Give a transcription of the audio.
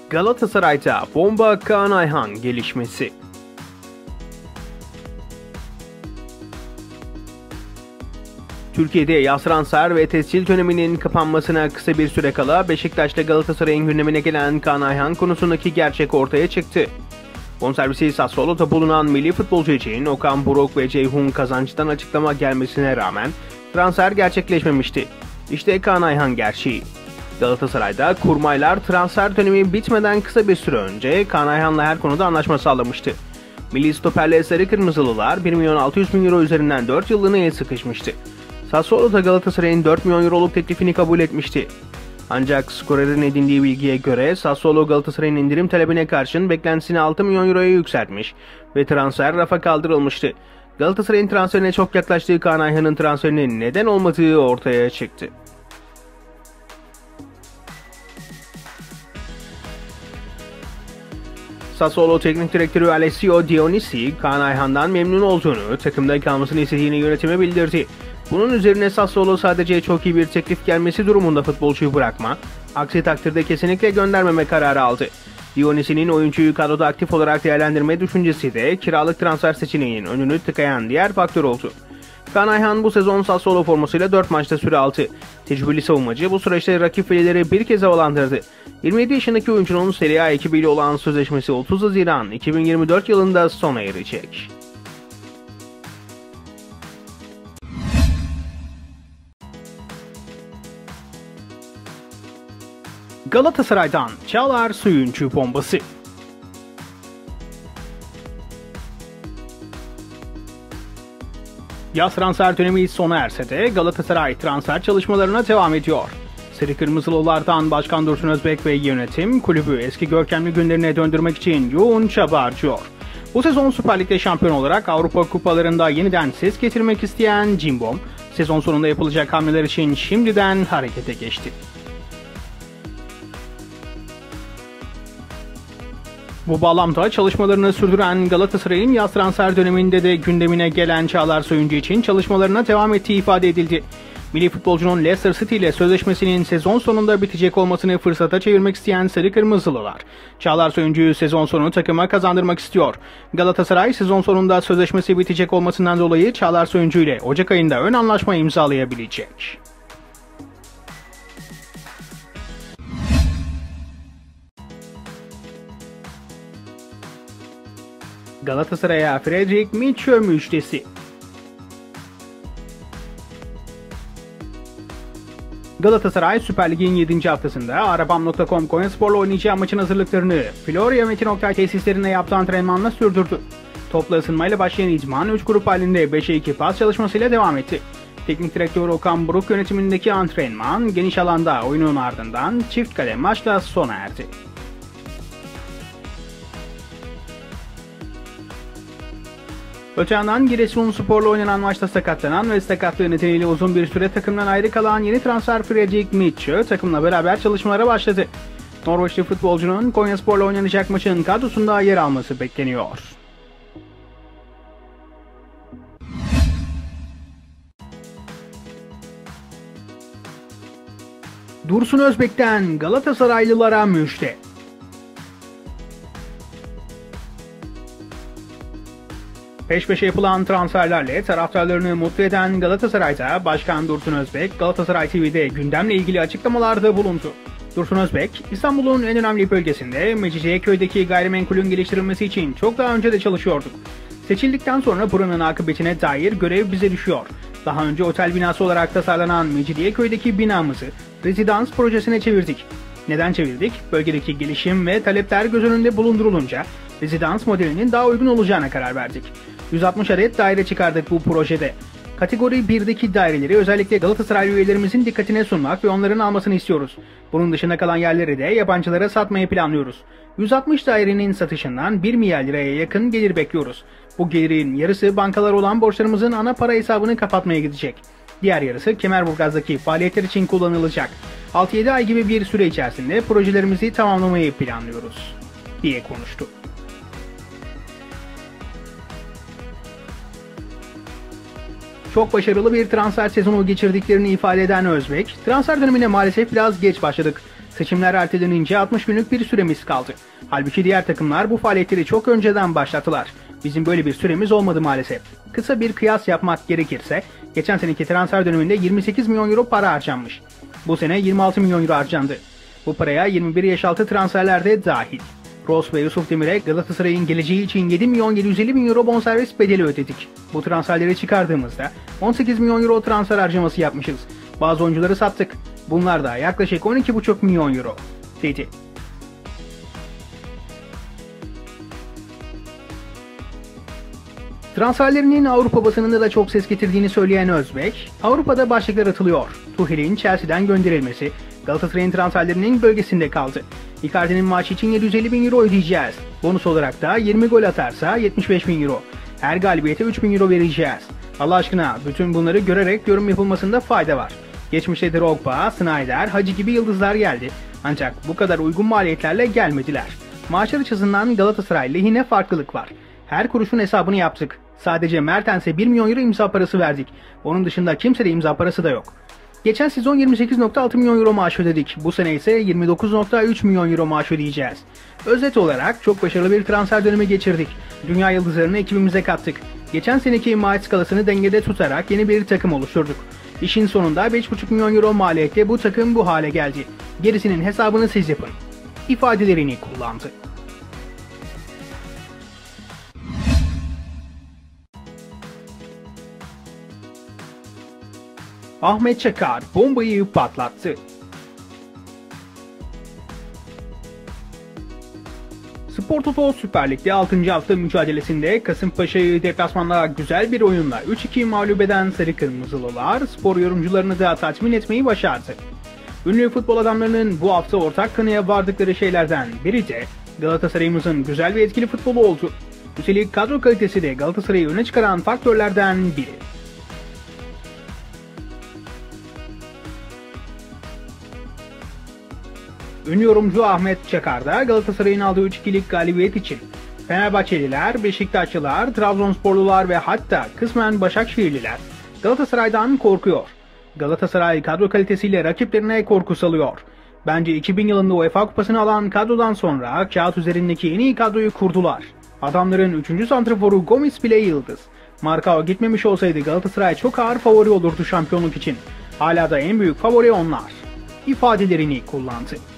Galatasaray'da bomba Kaan Ayhan gelişmesi. Türkiye'de yaz transfer ve tescil döneminin kapanmasına kısa bir süre kala Beşiktaş'ta Galatasaray'ın gündemine gelen Kaan Ayhan konusundaki gerçek ortaya çıktı. Bonservisi Sassuolo'da bulunan milli futbolcu için Okan Buruk ve Ceyhun Kazancı'dan açıklama gelmesine rağmen transfer gerçekleşmemişti. İşte Kaan Ayhan gerçeği. Galatasaray'da kurmaylar transfer dönemi bitmeden kısa bir süre önce Kaan Ayhan'la her konuda anlaşma sağlamıştı. Milli stoperle Sarı Kırmızılılar 1.600.000 euro üzerinden 4 yıllığına el sıkışmıştı. Sassuolo da Galatasaray'ın 4 milyon euroluk teklifini kabul etmişti. Ancak skorer'in edindiği bilgiye göre Sassuolo Galatasaray'ın indirim talebine karşın beklentisini 6 milyon euroya yükseltmiş ve transfer rafa kaldırılmıştı. Galatasaray'ın transferine çok yaklaştığı Kaan Ayhan'ın transferinin neden olmadığı ortaya çıktı. Sassuolo Teknik Direktörü Alessio Dionisi, Kaan Ayhan'dan memnun olduğunu, takımda kalmasını istediğini yönetime bildirdi. Bunun üzerine Sassuolo sadece çok iyi bir teklif gelmesi durumunda futbolcuyu bırakma, aksi takdirde kesinlikle göndermeme kararı aldı. Dionisi'nin oyuncuyu kadroda aktif olarak değerlendirme düşüncesi de kiralık transfer seçeneğinin önünü tıkayan diğer faktör oldu. Kaan Ayhan bu sezon Sassuolo formasıyla 4 maçta süre aldı. Tecrübeli savunmacı bu süreçte rakip fileleri bir kez havalandırdı. 27 yaşındaki oyuncunun Serie A ekibiyle olan sözleşmesi 30 Haziran 2024 yılında sona erecek. Galatasaray'dan Çağlar Söyüncü bombası. Yaz transfer dönemi sona erse de Galatasaray transfer çalışmalarına devam ediyor. Sarı Kırmızılılardan Başkan Dursun Özbek ve yönetim kulübü eski görkemli günlerine döndürmek için yoğun çaba harcıyor. Bu sezon Süper Lig'de şampiyon olarak Avrupa kupalarında yeniden ses getirmek isteyen Cimbom, sezon sonunda yapılacak hamleler için şimdiden harekete geçti. Bu bağlamda çalışmalarını sürdüren Galatasaray'ın yaz transfer döneminde de gündemine gelen Çağlar Söyüncü için çalışmalarına devam ettiği ifade edildi. Milli futbolcunun Leicester City ile sözleşmesinin sezon sonunda bitecek olmasını fırsata çevirmek isteyen Sarı Kırmızılılar, Çağlar Söyüncü'yü sezon sonu takıma kazandırmak istiyor. Galatasaray sezon sonunda sözleşmesi bitecek olmasından dolayı Çağlar Söyüncü ile Ocak ayında ön anlaşma imzalayabilecek. Galatasaray'a Fredrik Mitchell müjdesi. Galatasaray Süper Lig'in 7. haftasında Arabam.com Konyaspor'la oynayacağı maçın hazırlıklarını Florya Metin Oktay tesislerinde yaptığı antrenmanla sürdürdü. Topla ısınmayla başlayan idman 3 grup halinde 5'e 2 pas çalışmasıyla devam etti. Teknik direktör Okan Buruk yönetimindeki antrenman geniş alanda oyunun ardından çift kale maçla sona erdi. Öte yandan Giresunspor'la oynanan maçta sakatlanan ve sakatlığı nedeniyle uzun bir süre takımdan ayrı kalan yeni transfer Fredrik Mitchell takımla beraber çalışmalara başladı. Norveçli futbolcunun Konyaspor'la oynanacak maçın kadrosunda yer alması bekleniyor. Dursun Özbek'ten Galatasaraylılara müjde. Peş peşe yapılan transferlerle taraftarlarını mutlu eden Galatasaray'da Başkan Dursun Özbek, Galatasaray TV'de gündemle ilgili açıklamalarda bulundu. Dursun Özbek, İstanbul'un en önemli bölgesinde Mecidiyeköy'deki gayrimenkulün geliştirilmesi için çok daha önce de çalışıyorduk. Seçildikten sonra buranın akıbetine dair görev bize düşüyor. Daha önce otel binası olarak tasarlanan Mecidiyeköy'deki binamızı rezidans projesine çevirdik. Neden çevirdik? Bölgedeki gelişim ve talepler göz önünde bulundurulunca rezidans modelinin daha uygun olacağına karar verdik. 160 adet daire çıkardık bu projede. Kategori 1'deki daireleri özellikle Galatasaray üyelerimizin dikkatine sunmak ve onların almasını istiyoruz. Bunun dışında kalan yerleri de yabancılara satmayı planlıyoruz. 160 dairenin satışından 1 milyar liraya yakın gelir bekliyoruz. Bu gelirin yarısı bankalar olan borçlarımızın ana para hesabını kapatmaya gidecek. Diğer yarısı Kemerburgaz'daki faaliyetler için kullanılacak. 6-7 ay gibi bir süre içerisinde projelerimizi tamamlamayı planlıyoruz, diye konuştu. Çok başarılı bir transfer sezonu geçirdiklerini ifade eden Özbek, transfer dönemine maalesef biraz geç başladık. Seçimler ertelenince 60 günlük bir süremiz kaldı. Halbuki diğer takımlar bu faaliyetleri çok önceden başlattılar. Bizim böyle bir süremiz olmadı maalesef. Kısa bir kıyas yapmak gerekirse, geçen seneki transfer döneminde 28 milyon euro para harcanmış. Bu sene 26 milyon euro harcandı. Bu paraya 21 yaş altı transferler de dahil. Ross ve Yusuf Demir'e Galatasaray'ın geleceği için 7 milyon 750 bin euro bonservis bedeli ödedik. Bu transferleri çıkardığımızda 18 milyon euro transfer harcaması yapmışız. Bazı oyuncuları sattık. Bunlar da yaklaşık 12,5 milyon euro, dedi. Transferlerinin Avrupa basınında da çok ses getirdiğini söyleyen Özbek, Avrupa'da başlıklar atılıyor. Tuchel'in Chelsea'den gönderilmesi, Galatasaray'ın transferlerinin bölgesinde kaldı. Icardi'nin maç için 750 bin euro ödeyeceğiz. Bonus olarak da 20 gol atarsa 75 bin euro. Her galibiyete 3 bin euro vereceğiz. Allah aşkına bütün bunları görerek yorum yapılmasında fayda var. Geçmişte Drogba, Snyder, Hacı gibi yıldızlar geldi. Ancak bu kadar uygun maliyetlerle gelmediler. Maaşlar açısından Galatasaray lehine farklılık var. Her kuruşun hesabını yaptık. Sadece Mertens'e 1 milyon euro imza parası verdik. Onun dışında kimsede imza parası da yok. Geçen sezon 28,6 milyon euro maaş ödedik. Bu sene ise 29,3 milyon euro maaş ödeyeceğiz. Özet olarak çok başarılı bir transfer dönemi geçirdik. Dünya yıldızlarını ekibimize kattık. Geçen seneki maaş skalasını dengede tutarak yeni bir takım oluşturduk. İşin sonunda 5,5 milyon euro maliyette bu takım bu hale geldi. Gerisinin hesabını siz yapın, ifadelerini kullandı. Ahmet Çakar bombayı patlattı. Spor Toto Süper Lig'de 6. hafta mücadelesinde Kasımpaşa'yı deplasmanda güzel bir oyunla 3-2 mağlup eden Sarı Kırmızılılar spor yorumcularını da tatmin etmeyi başardı. Ünlü futbol adamlarının bu hafta ortak kanıya vardıkları şeylerden biri de Galatasaray'ımızın güzel ve etkili futbolu oldu. Üstelik kadro kalitesi de Galatasaray'ı öne çıkaran faktörlerden biri. Ünlü yorumcu Ahmet Çakar da Galatasaray'ın aldığı 3-2'lik galibiyet için Fenerbahçeliler, Beşiktaşlılar, Trabzonsporlular ve hatta kısmen Başakşehirliler Galatasaray'dan korkuyor. Galatasaray kadro kalitesiyle rakiplerine korku salıyor. Bence 2000 yılında UEFA Kupası'nı alan kadrodan sonra kağıt üzerindeki en iyi kadroyu kurdular. Adamların 3. santraforu Gomis bile yıldız. Marcao gitmemiş olsaydı Galatasaray çok ağır favori olurdu şampiyonluk için. Hala da en büyük favori onlar, ifadelerini kullandı.